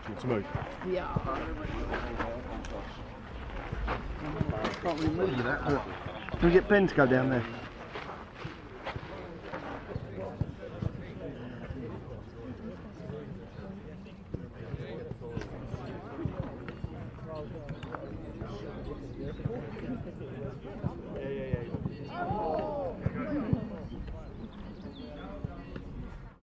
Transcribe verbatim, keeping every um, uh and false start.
To move. Yeah. Can't really move that. But can we get Ben to go down there?